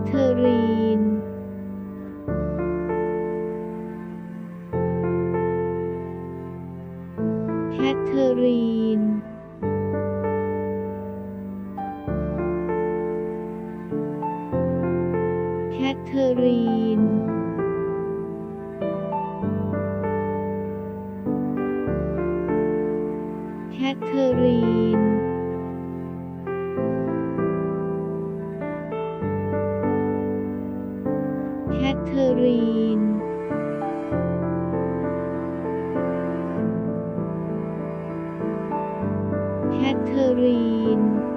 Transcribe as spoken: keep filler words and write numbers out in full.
เธอรีนแคทเธอรีนแคทเธอรีนแคทเธอรีนแคทเธอรีนแคทเธอรีน